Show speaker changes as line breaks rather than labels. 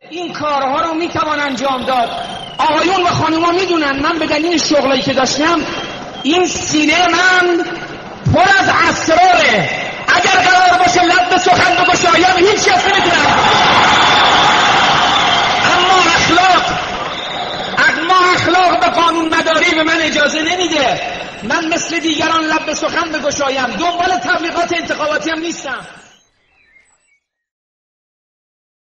این کارها رو میتوان انجام داد. آقایون و خانوما میدونن من به دلیل شغلی که داشتم این سینه من پر از اسراره. اگر قرار باشه لب به سخن بگشایم هیچ کس نمیتونه. اما اخلاق به قانون مداری به من اجازه نمیده. من مثل دیگران لب به سخن بگشایم. دنبال تبلیغات انتخاباتی هم نیستم.